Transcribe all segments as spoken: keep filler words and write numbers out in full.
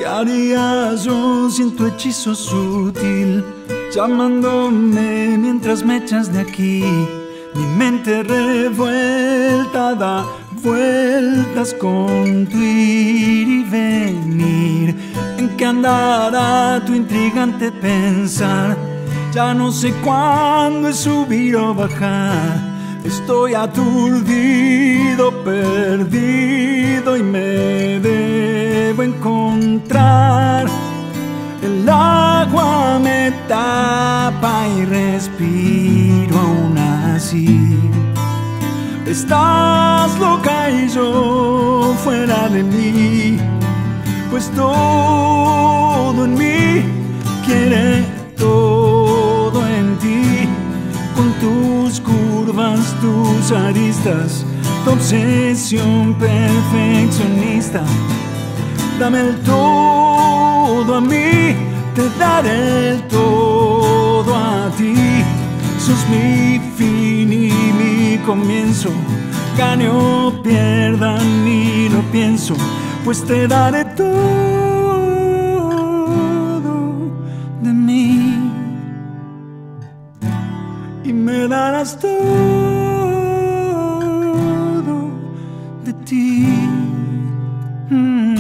¿Qué haría yo sin tu hechizo sutil, llamándome mientras me echas de aquí? Mi mente revuelta da vueltas con tu ir y venir. ¿En qué andará tu intrigante pensar? Ya no sé cuándo es subir o bajar. Estoy aturdido, perdido y me debo encontrar. El agua me tapa y respiro aún así. Estás loca y yo fuera de mí, pues todo en mí quiere todo en ti. Con tus curvas, tus aristas, tu obsesión perfeccionista. Dame el todo a mí, te daré el todo a ti. Sos mi fin y mi comienzo, gane o pierda ni lo pienso, pues te daré todo de mí y me darás todo de ti. mm.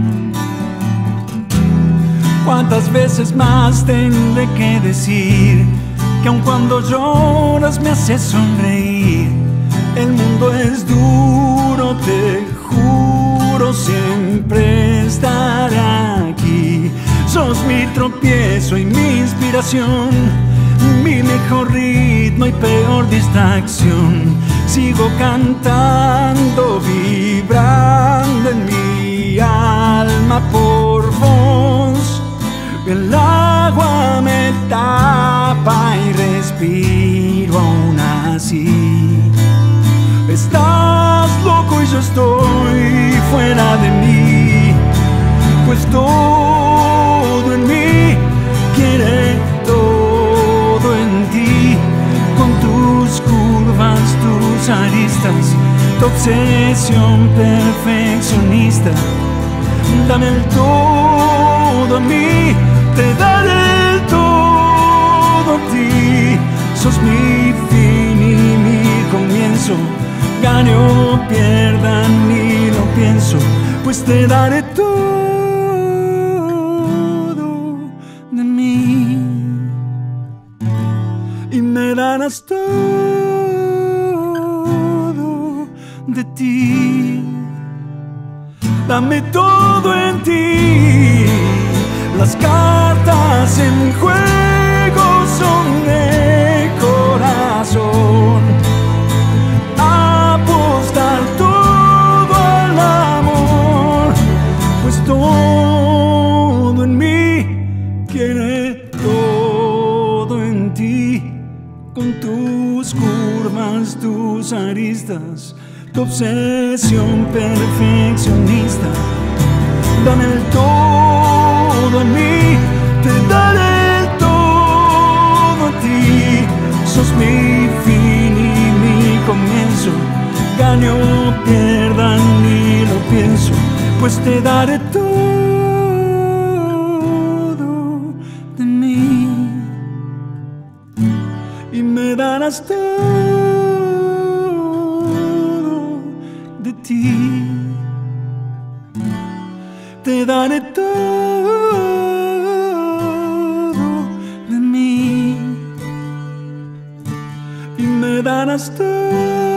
¿Cuántas veces más tendré que decir que aun cuando lloras me haces sonreír? El mundo es duro, te juro, siempre estaré aquí. Sos mi tropiezo y mi inspiración, mi mejor ritmo y peor distracción. Sigo cantando, vibrando en mi alma por vos. El agua me tapa y respiro aún así. Estás loco y yo estoy fuera de mí, pues todo en mí quiere todo en ti. Con tus curvas, tus aristas, tu obsesión perfeccionista. Dame el todo a mí, te daré el todo a ti. Sos mi fin y mi comienzo, gane o pierda ni lo pienso, pues te daré todo de mí y me darás todo de ti. Dame todo en ti, las cartas en juego son de corazón. Apostar todo al amor, pues todo en mí quiere todo en ti. Con tus curvas, tus aristas, tu obsesión perfeccionista. Dame el todo a mí, te daré el todo a ti. Sos mi fin y mi comienzo, gane o pierda ni lo pienso, pues te daré todo de mí y me darás todo de ti. Te daré todo de mí y me darás todo